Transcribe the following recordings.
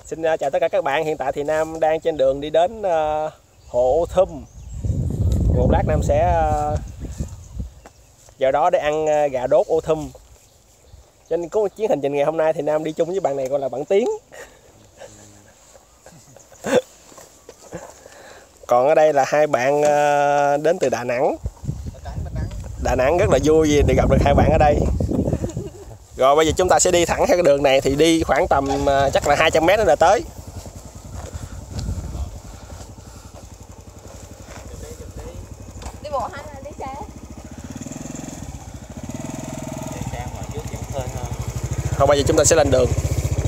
Xin chào tất cả các bạn. Hiện tại thì Nam đang trên đường đi đến hồ Ô Thum. Một lát Nam sẽ vào đó để ăn gà đốt Ô Thum. Cho nên có một chuyến hành trình ngày hôm nay thì Nam đi chung với bạn này gọi là bạn Tiến. Còn ở đây là hai bạn đến từ Đà Nẵng. Đà Nẵng rất là vui vì được gặp được hai bạn ở đây. Rồi bây giờ chúng ta sẽ đi thẳng theo cái đường này, thì đi khoảng tầm chắc là 200 m nữa là tới. Đi bộ hay là đi xe? Đi xe ngoài trước vẫn hơi hơn. Thôi bây giờ chúng ta sẽ lên đường.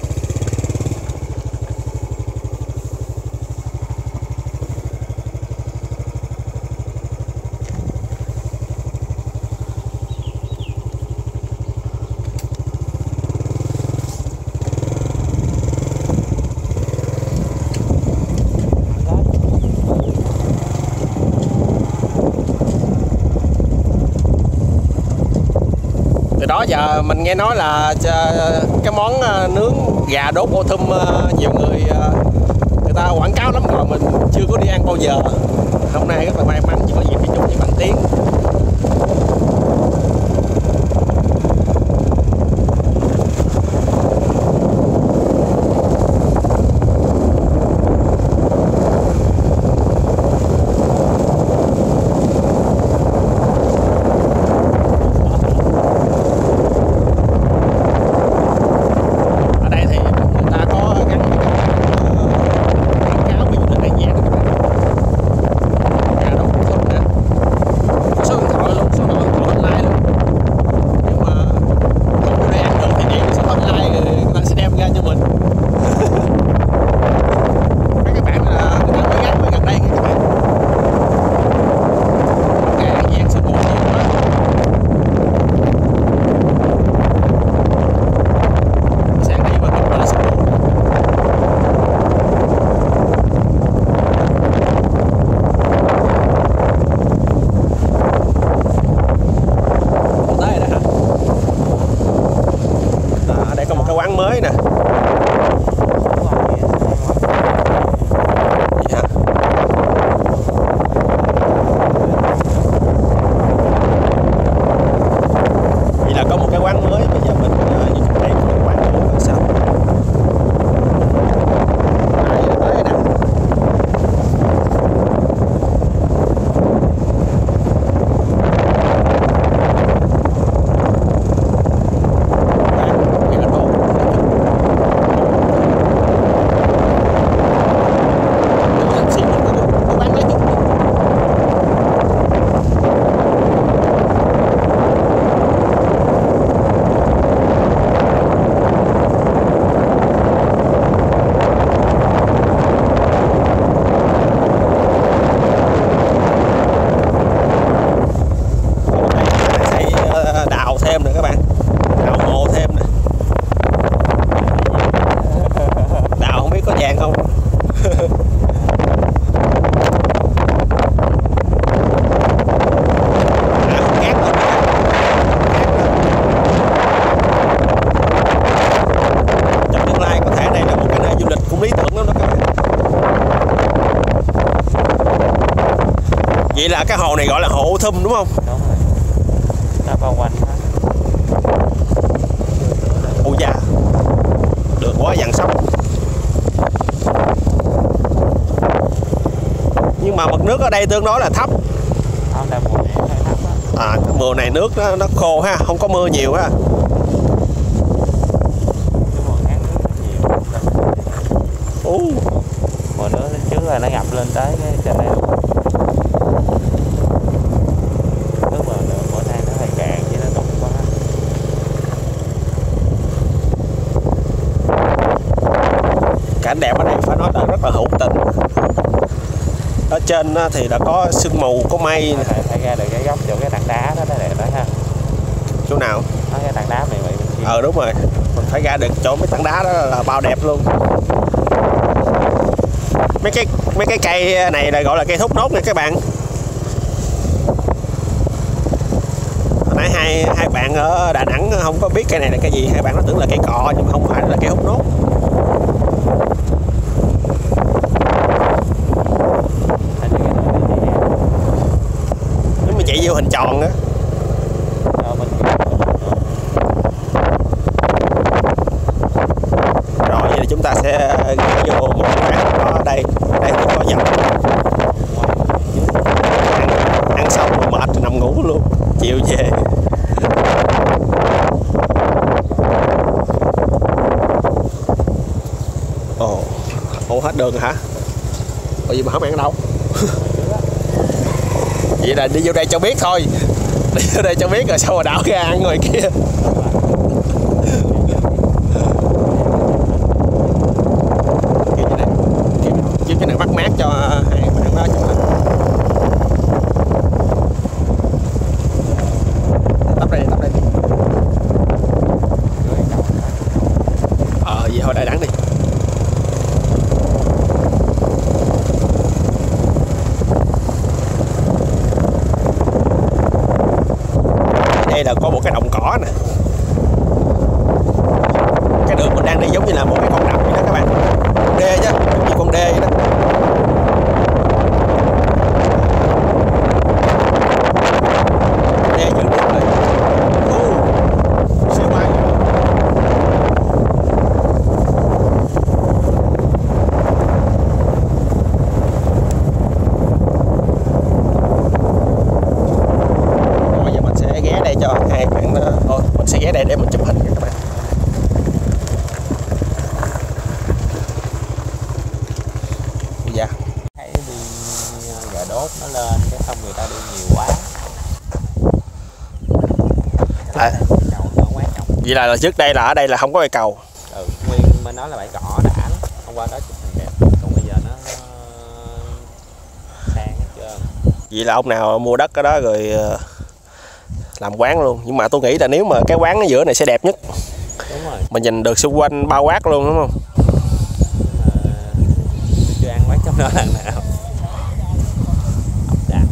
Từ đó giờ mình nghe nói là cái món nướng gà đốt Ô Thum nhiều người ta quảng cáo lắm rồi, mình chưa có đi ăn bao giờ. Hôm nay rất là may mắn chỉ có dịp đi chung với bạn Tiến. Quán mới nè. Vậy là có một cái quán mới, bây giờ mình đi chung đây một quán cũ là sao? Tới nè. Thêm nữa các bạn, đào mồ thêm nè. Đào không biết có vàng không. Trong tương lai có thể đây là một cái nơi du lịch cũng lý tưởng lắm đó các bạn. Vậy là cái hồ này gọi là hồ Ô Thum đúng không? Đúng rồi. Nó bao quanh hết. Ôi da, được quá dàn sóc. Nhưng mà mực nước ở đây tương đối là thấp. Không, mùa này hơi thấp á. Mùa này nước nó khô ha, không có mưa nhiều ha. Mùa tháng nước nhiều. Mùa nước trước là nó ngập lên tới cái trên đây luôn. Nước mùa nay nó hơi cạn chứ nó đục quá. Cảnh đẹp ở đây phải nói là rất là hữu tình. Ở trên thì là có sương mù, có mây. Phải ra được cái góc chỗ cái tảng đá đó đẹp đó ha. Chỗ nào? Nó cái tảng đá này vậy. Đúng rồi, mình phải ra được chỗ mấy tảng đá đó là bao đẹp luôn. Mấy cái cây này là gọi là cây thốt nốt nha các bạn. Nãy hai bạn ở Đà Nẵng không có biết cây này là cây gì, hai bạn nó tưởng là cây cọ nhưng mà không phải, là cây hút nốt. hình tròn á. Rồi vậy thì chúng ta sẽ ghé vô một quán ở đây cũng có dòng. Ăn xong rồi mệt nằm ngủ luôn, chiều về. Ồ hết đường rồi hả? Ủa gì mà không ăn ở đâu? Vậy là đi vô đây cho biết thôi. Đi vô đây cho biết rồi sao mà đảo ra ăn ngoài kia. Kiếm cái này mát mát cho hai bạn đó chụp hình. Tấp đây. Vậy thôi đại đẳng đi. Đây là có một cái đồng cỏ nè. Cái đường mình đang đi giống như là một cái con đập vậy đó các bạn. Đê chứ, giống như con đê vậy đó. Đê giữ nước rồi. Siêu may. Bây giờ mình sẽ ghé đây cho hai bạn thôi, mình sẽ ghé đây để mình chụp hình nha các bạn. Dạ. Thấy đi gà đốt nó lên cái xong người ta đi nhiều quá. Vậy là trước đây là ở đây là không có cây cầu. Nguyên bên đó là bãi cỏ đã lắm. Hôm qua đó chụp hình đẹp. Còn bây giờ nó sang hết trơn. Vậy là ông nào mua đất ở đó rồi làm quán luôn. Nhưng mà tôi nghĩ là nếu mà cái quán ở giữa này sẽ đẹp nhất. Đúng rồi. Mình nhìn được xung quanh bao quát luôn đúng không? Chưa ăn quán trong đó lần nào. Ốc đạn.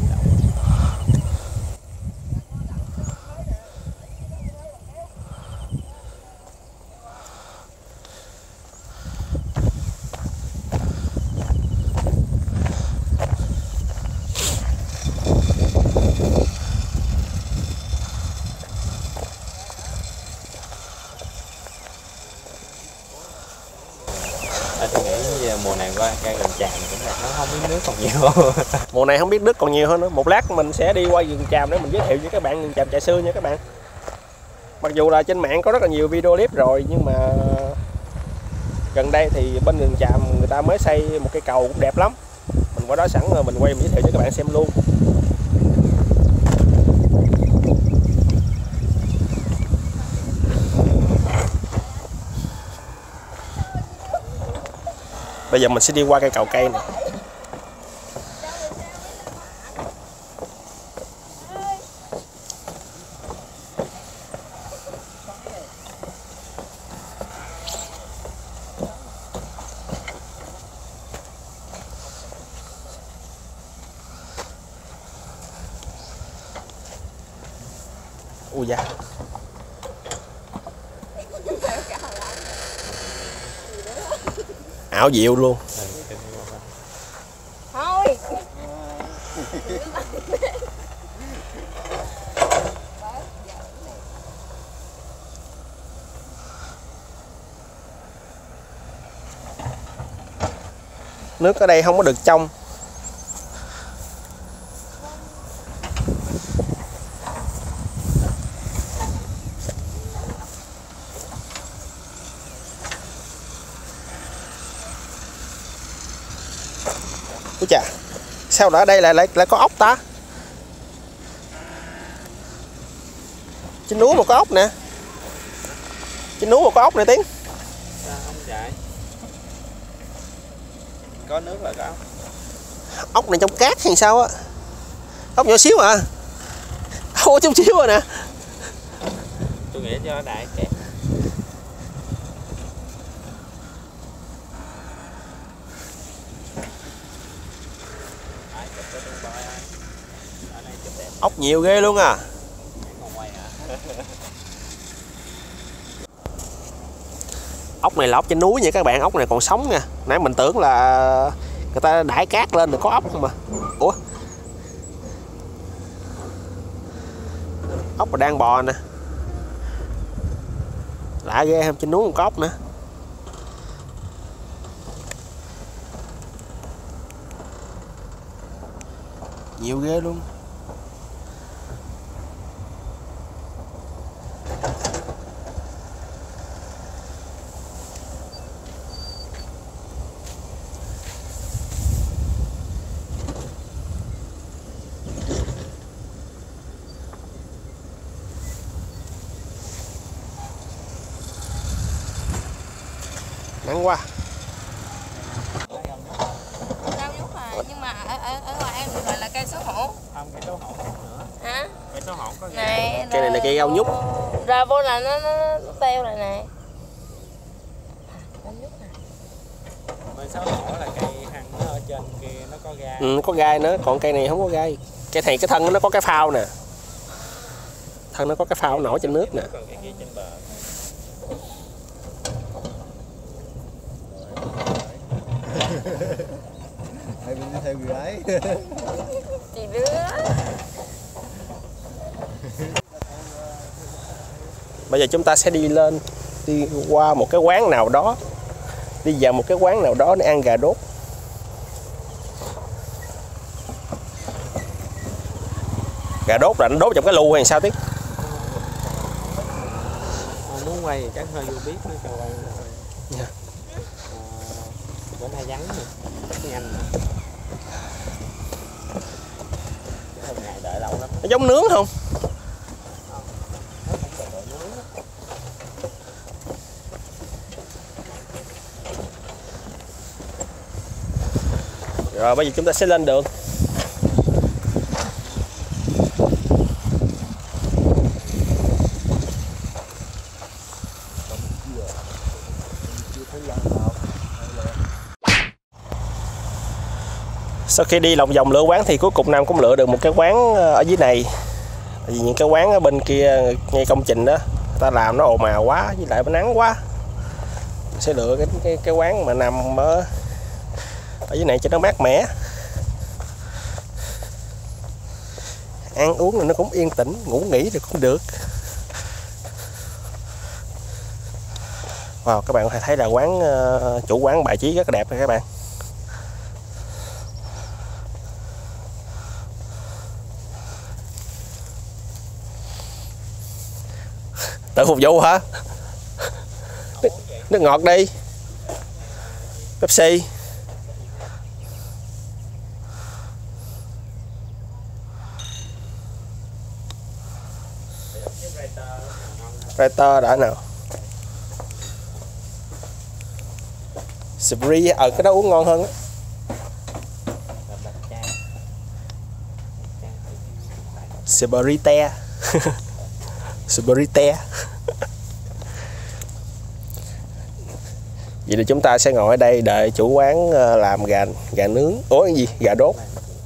Tôi nghĩ mùa này qua cây rừng tràm cũng là nó không biết nước còn nhiều. Mùa này không biết nước còn nhiều hơn nữa. Một lát mình sẽ đi qua rừng tràm để mình giới thiệu với các bạn rừng tràm Chài Sư nha các bạn. Mặc dù là trên mạng có rất là nhiều video clip rồi, nhưng mà gần đây thì bên rừng tràm người ta mới xây một cây cầu cũng đẹp lắm. Mình qua đó sẵn rồi mình quay mình giới thiệu cho các bạn xem luôn. Bây giờ mình sẽ đi qua cây cầu cây này. Ui da. Ảo diệu luôn. Thôi. Nước ở đây không có được trong. Úi chà, sao ở đây lại có ốc ta? Trên núi mà có ốc nè. Trên núi mà có ốc nè Tiến. Sao không chạy? Có nước là có ốc. Ốc này trong cát hay sao á? Ốc nhỏ xíu à? Ôi chút xíu rồi nè. Tôi nghĩ cho đại kẹt. Ốc nhiều ghê luôn à. Ốc này là ốc trên núi nha các bạn, ốc này còn sống nha. Nãy mình tưởng là người ta đãi cát lên rồi có ốc không mà. Ủa? Ốc mà đang bò nè. Lạ ghê, không trên núi còn có ốc nữa. Nhiều ghê luôn. Nắng quá. Rau nhút à, nhưng mà ở ngoài em gọi là cây số hổ. Không, cây số hổ nữa. Hả? Cây số hổ có Này, Cây này là cây rau nhút. Ra vô là nó teo lại nè. Rau nhút à. Cây số hổ là cây hăng nó ở trên kia nó có gai. Ừ, có gai nữa, còn cây này không có gai. Cây này cái thân nó có cái phao nè. Thân nó có cái phao nổi trên nước nè. Còn cái kia trên bờ. Hai bên đi theo người ấy. Chị đứa. Bây giờ chúng ta sẽ đi lên, đi qua một cái quán nào đó, đi vào một cái quán nào đó để ăn gà đốt. Gà đốt là nó đốt trong cái lu hay sao Tiến? Muốn quay thì chắc hơi vô biết nó cho quay. Dạ. Bữa nay vắng nè, chắc nhanh nè. Ngày đợi lâu lắm. Nó giống nướng không? Rồi bây giờ chúng ta sẽ lên đường. Sau khi đi lòng vòng lựa quán thì cuối cùng Nam cũng lựa được một cái quán ở dưới này. Tại vì những cái quán ở bên kia ngay công trình đó, người ta làm nó ồn ào quá, với lại nắng quá. Mình sẽ lựa cái quán mà nằm ở dưới này cho nó mát mẻ. Ăn uống là nó cũng yên tĩnh, ngủ nghỉ thì cũng được. Wow, các bạn có thể thấy là quán chủ quán bài trí rất là đẹp nha các bạn. Tự phục vụ hả? Nước ngọt đi. Pepsi. Writer đã nào. Spree cái đó uống ngon hơn á. Sprite. Sprite. Vậy thì chúng ta sẽ ngồi ở đây đợi chủ quán làm gà nướng. Ủa cái gì? Gà đốt.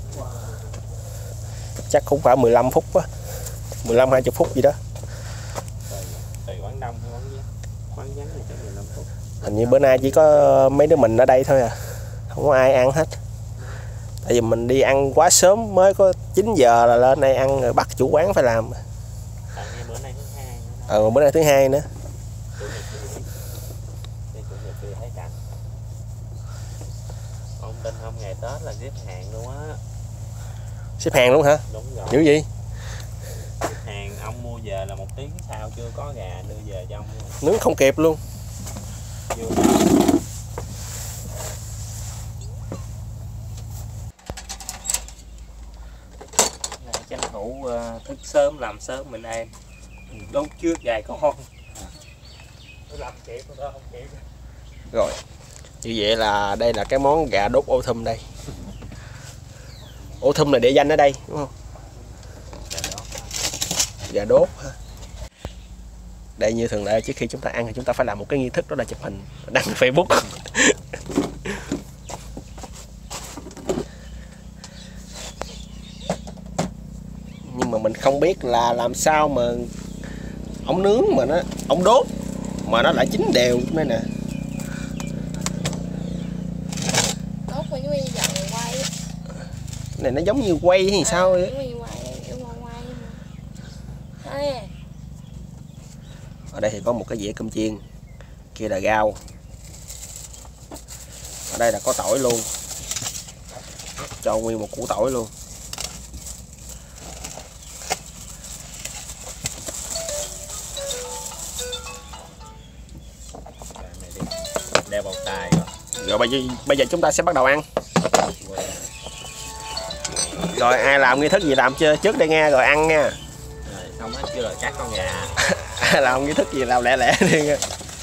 Chắc cũng phải 15 phút á. 15-20 phút gì đó. Tùy quán đông hay quán vắng. Quán vắng thì chắc 15 phút. Hình như bữa nay chỉ có mấy đứa mình ở đây thôi à. Không có ai ăn hết. Tại vì mình đi ăn quá sớm, mới có 9 giờ là lên đây ăn rồi bắt chủ quán phải làm. Bữa nay thứ hai. Bữa nay thứ hai nữa. Ông tin không, ngày Tết là xếp hàng luôn á. Xếp hàng luôn hả? Đúng rồi. Dữ gì? Xếp hàng ông mua về là 1 tiếng sau chưa có gà đưa về cho ông luôn. Nướng không kịp luôn. Chưa. Tranh thủ thức sớm làm sớm mình ăn. Đốt trước gà con. Làm kịp đó không kịp. Rồi. Như vậy là đây là cái món gà đốt ô thum đây. Ô thum là địa danh ở đây đúng không? Gà đốt ha. Đây như thường lệ trước khi chúng ta ăn thì chúng ta phải làm một cái nghi thức, đó là chụp hình đăng Facebook. Nhưng mà mình không biết là làm sao mà ống nướng mà ống đốt mà nó lại chín đều đây nè. Đốt phải như vậy quay. Này nó giống như quay hay sao vậy? Thấy Ở đây thì có một cái dĩa cơm chiên, kia là rau, ở đây là có tỏi luôn, cho nguyên một củ tỏi luôn. Đeo bao tay Rồi bây giờ chúng ta sẽ bắt đầu ăn. Rồi ai làm nghi thức gì làm trước đây nghe, rồi ăn nha. rồi xong hết chưa, rồi cắt con gà. Ai làm nghi thức gì làm lẹ lẹ đi nha.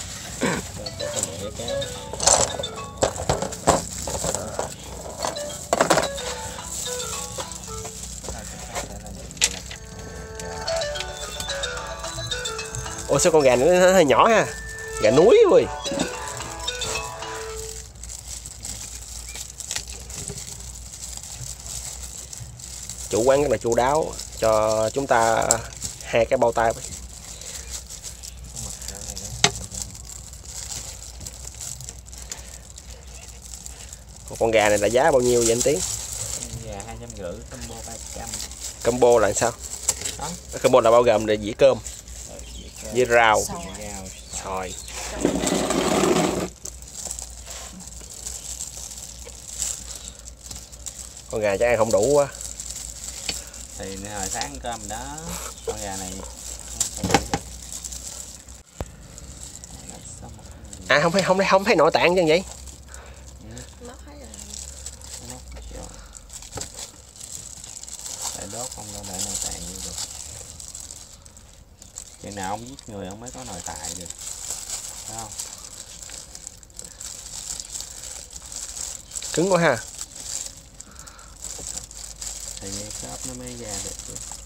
Ủa sao con gà nữa nó hơi nhỏ ha, gà núi ơi. Chủ quán rất là chu đáo cho chúng ta 2 cái bao tay. Con gà này là giá bao nhiêu vậy anh Tiến? Gà 250, combo 300. Combo là sao? Đó. Combo là bao gồm là dĩa cơm với rau, xoài. Con gà chắc ăn không đủ quá. Thì hồi sáng ăn cơm đó, con gà này À không thấy nội tạng chứ vậy? Nó thấy là tại đốt không đâu để nội tạng như được. Chừng nào ông giết người ông mới có nội tạng được, phải không? Cứng quá ha. Thì như shop nó mới ra được.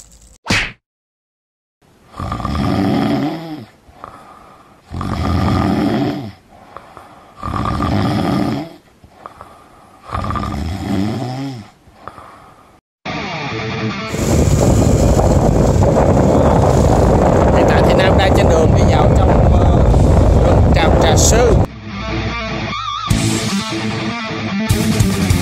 Hiện tại thì Nam đang trên đường đi vào trong rừng tràm Trà Sư.